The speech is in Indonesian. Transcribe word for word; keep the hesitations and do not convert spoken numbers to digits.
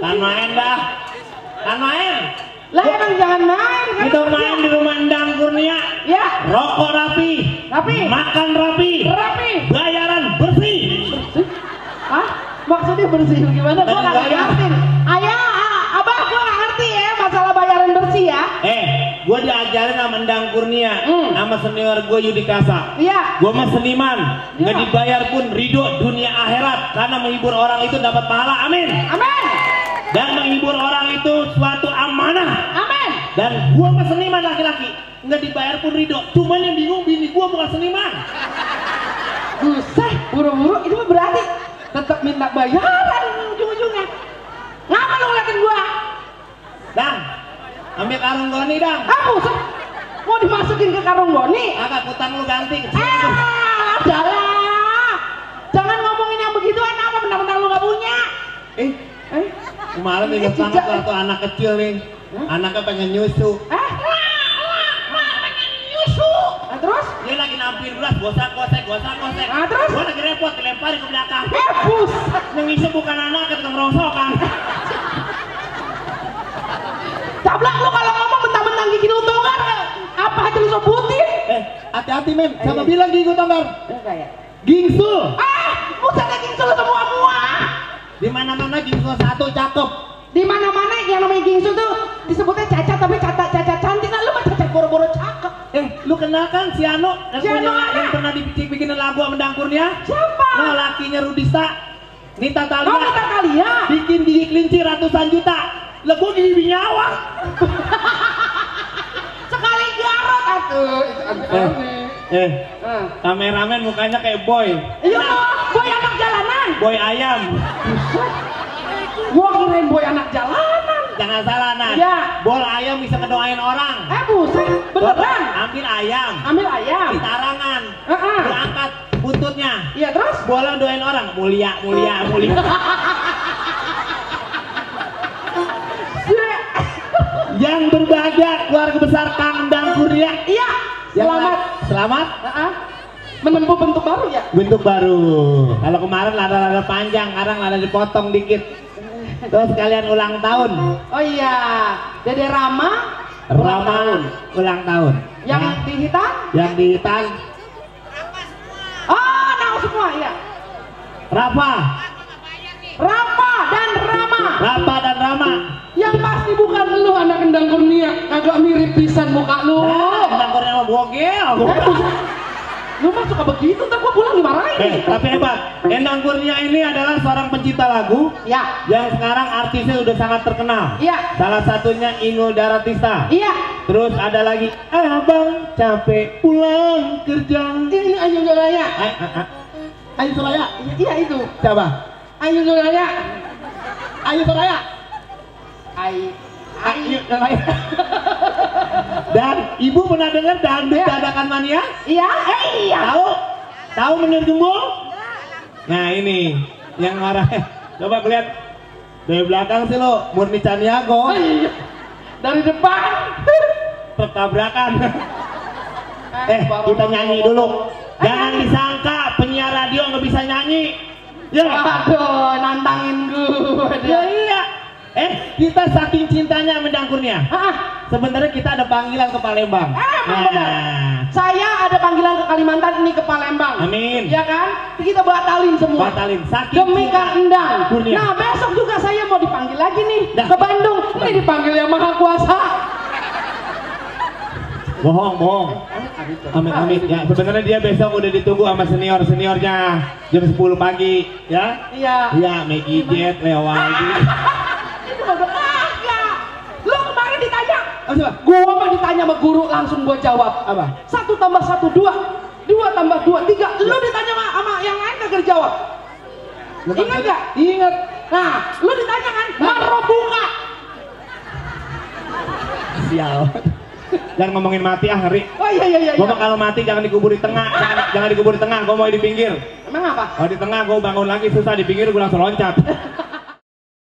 Kan main dah. Kan main. Lah emang jangan main kan? Kita main di rumah Endang Kurnia. Ya. Rokok rapi. Rapi. Makan rapi. Rapi. Bayaran bersih. Bersih? Hah? Maksudnya bersih gimana? Gua nggak ngerti. Ayah, abah gua nggak ngerti ya masalah bayaran bersih ya. Eh, gua diajarin sama Endang Kurnia, hmm. sama senior gua Yudi Kasa. Iya. Gua mah seniman, ya. nggak dibayar pun ridho dunia akhirat karena menghibur orang itu dapat pahala. Amin. Amin. Dan menghibur orang itu suatu amanah. Amin. Dan gua mah seniman laki-laki, nggak dibayar pun ridho. Cuman yang bingung bini gua bukan seniman. Buset, buru-buru itu mah berarti tetap minta bayaran ujung-ujungnya. Ngapa lu ngeliatin gua? Dang, ambil karung goni dang. Ah buset, mau dimasukin ke karung goni? Agak utang lu ganti. Kecil eh, itu. adalah. Jangan ngomongin yang begituan apa benda-benda lu gak punya. Eh, eh, kemarin ingat banget waktu anak kecil nih, huh? Anaknya pengen nyusu. Eh, pengen nyusu. Nah, terus? Dia lagi nampil beras, gosak-gosek, gosak-gosek. Nah, terus? Gua lagi repot, dilemparin ke belakang. Eh, bus. Yang ngisi bukan anak, tukang rongsokan. Cablak lu kalau ngomong mentang-mentang gigi lu tonggar, apa aja lu sebutin? Eh, hati-hati men, sama bilang gigi tonggar. Enggak ya? Gingsul. Ah, bukannya gingsul semua-semua. Di mana-mana gingsul satu cakep. Di mana-mana yang namanya gingsul tuh disebutnya cacat, tapi cacat cacat cantik. Nah, lu mah cacat boro-boro cakep. Eh, lu kenal kan si Ano yang si punya Ano yang pernah dibikin bikin lagu sama Endang Kurnia? Siapa? Nah, lakinya Rudista. Nita Talia. Oh, Nita Talia. Bikin gigi kelinci ratusan juta. Lah gua gigi nyawang. Sekali garot atuh. Eh, eh, uh. kameramen mukanya kayak boy. Iya mah, boy anak jalanan. Boy ayam. Gua kirain boy anak jalanan. Jangan salah Nan. Ya. Bol ayam bisa ngedoain orang. Eh buset, beneran. Ambil ayam. Ambil ayam. Di tarangan. Uh -uh. Lu angkat buntutnya. Iya terus? Bola doain orang. Mulia, mulia, mulia. Yang berbahagia keluarga besar Kang Endang Kurnia. Iya. Selamat. Selamat. Uh-uh. Menempuh bentuk baru ya. Bentuk baru. Kalau kemarin lada-lada panjang, sekarang lada dipotong dikit. Terus kalian ulang tahun. Oh iya. Dede Rama. Rama ulang tahun. Yang nah, di hitam? Yang di hitam. Oh, tahu semua ya. Rafa. Rama dan Rama. Rafa dan Rama. Yang pasti bukan lu anak Endang Kurnia. Kagak mirip pisan muka lu. Nah, Endang Kurnia mah bogel. Lu mah suka begitu, ntar gua pulang dimarahin. Eh, tapi hebat. Endang Kurnia ini adalah seorang pencipta lagu. Ya. Yang sekarang artisnya udah sangat terkenal. Iya. Salah satunya Inul Daratista. Iya. Terus ada lagi Abang capek pulang kerja. Ini Ayu Soraya. Ayu Soraya. Iya itu. Siapa? Ayu Soraya. Ayu Soraya. Ayu. Ayu Soraya. Dan ibu pernah dengar dangdut ya. Dadakan Mania? Iya, eh iya. Tahu? Tahu Menir Gembul? Nah ini yang marah. Coba lihat dari belakang sih lo, Murni Caniago. Oh, iya. Dari depan. Tertabrakan. Eh, kita nyanyi dulu. Jangan disangka penyiar radio nggak bisa nyanyi. Ya. Aduh, nantangin gue. Ya iya. Eh, kita saking cintanya sama Endang Kurnia. Ah, sebenarnya kita ada panggilan ke Palembang. Eh, nah. Saya ada panggilan ke Kalimantan, ini ke Palembang. Amin. Ya kan? Kita batalin semua. Batalin. Saking demi Kang Endang. Kurnia. Nah, besok juga saya mau dipanggil lagi nih Dah. ke Bandung. Ini dipanggil yang Maha Kuasa. Bohong, bohong. Amit, amit. Ya, sebenarnya dia besok udah ditunggu sama senior seniornya jam sepuluh pagi, ya? Iya. Iya, Maggie Jet, Leo Waldi. Itu udah kagak. Lu kemarin ditanya. Oh, siapa? Gua mah ditanya sama guru langsung gua jawab. Apa? Satu tambah satu dua, dua tambah dua tiga. Lu ditanya sama, sama yang lain kagak jawab. Ingat gak? Ingat. Nah, lu ditanya kan? Marobuka. Sial. Jangan ngomongin mati ah, ngeri. Oh iya iya iya. Gua mah kalau mati jangan dikubur di tengah, jangan, jangan dikubur di tengah, gua mau di pinggir. Emang apa? Kalau di tengah gua bangun lagi susah, di pinggir gua langsung loncat.